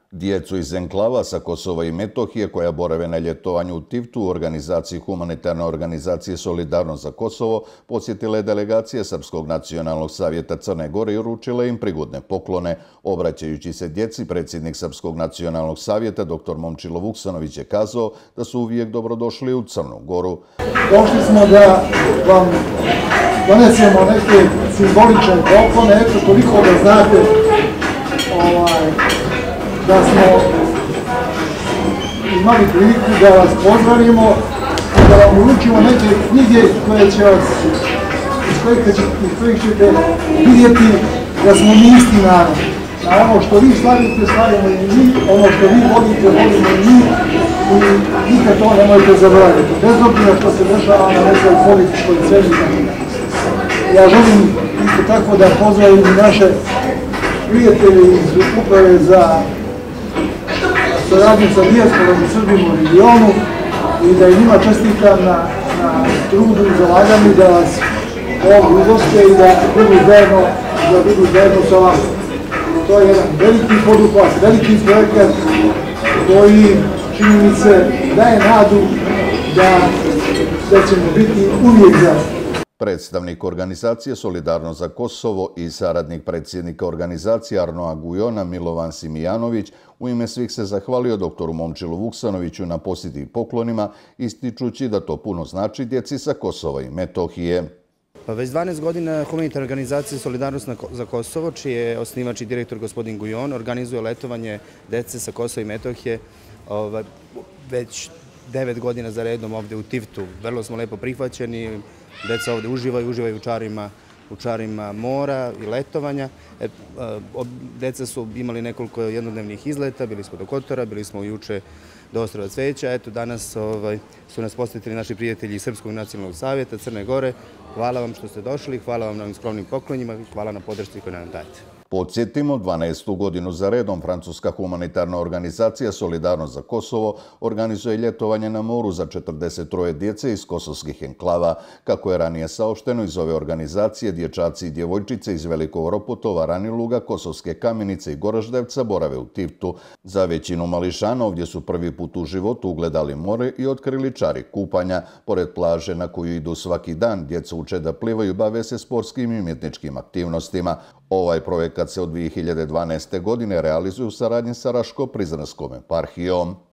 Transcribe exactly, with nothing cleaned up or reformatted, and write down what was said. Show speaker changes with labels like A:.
A: Djecu iz enklava sa Kosova i Metohije koja borave na ljetovanju u Tivtu u organizaciji humanitarne organizacije Solidarnost za Kosovo posjetile delegacije Srpskog nacionalnog savjeta Crne Gore i uručile im prigodne poklone. Obraćajući se djeci, predsjednik Srpskog nacionalnog savjeta dr Momčilo Vuksanović je kazao da su uvijek dobrodošli u Crnu Goru.
B: Došli smo da vam donesemo neke simbolične poklone, eto toliko da znate ovaj, da smo imali priliku da vas pozdravimo i da vam uručimo neke knjige koje će vas, iz kojih, iz kojih ćete vidjeti da smo mi isti narod. A ono što vi slavite, slavimo i mi, ono što vi volite, volimo i mi, i nikad to nemojte zaboraviti. Bez obzira što se dešava na nekoj političkoj sceni. Ja želim isto tako da pozdravim i naše prijatelje iz uprave za saradnju sa dijasporom i Srbima u regionu i da i njima čestitam na, na trudu i zalaganju da vas ovdje ugoste i da budu zajedno, da budu zajedno sa vama. To je jedan veliki poduhvat, veliki projekat koji, čini mi se, daje nadu da, da ćemo biti uvijek zajedno.
A: Predstavnik organizacije Solidarnost za Kosovo i saradnik predsjednika organizacije Arnoa Gujona Milovan Simijanović u ime svih se zahvalio doktoru Momčilu Vuksanoviću na posjeti i poklonima, ističući da to puno znači djeci sa Kosova i Metohije.
C: Pa već dvanaest godina humanitarna organizacija Solidarnost za Kosovo, čiji je osnivač i direktor gospodin Gujon, organizuje letovanje djece sa Kosova i Metohije već devet godina za redom ovdje u Tivtu. Vrlo smo lepo prihvaćeni, djeca ovdje uživaju, uživaju u čarima, u čarima mora i letovanja. Djeca su imali nekoliko jednodnevnih izleta, bili smo do Kotora, bili smo juče do Ostrva Cveća. Eto, danas ovaj, su nas posjetili naši prijatelji iz Srpskog nacionalnog savjeta Crne Gore. Hvala vam što ste došli, hvala vam na ovim skromnim poklonima, hvala na podršci koju nam dajete.
A: Podsjetimo, dvanaestu godinu za redom Francuska humanitarna organizacija Solidarnost za Kosovo organizuje ljetovanje na moru za četrdeset troje djece iz kosovskih enklava. Kako je ranije saopšteno, iz ove organizacije dječaci i djevojčice iz Velikog Ropotova, Raniluga, Kosovske Kamenice i Goraždevca borave u Tivtu. Za većinu mališana ovdje su prvi put u životu ugledali more i otkrili čari kupanja. Pored plaže na koju idu svaki dan, djeca uče da plivaju i bave se sportskim i umjetničkim aktivnostima. Ovaj projekat se od dvije hiljade dvanaeste. godine realizuje u saradnji sa Raško-Prizrenskom eparhijom.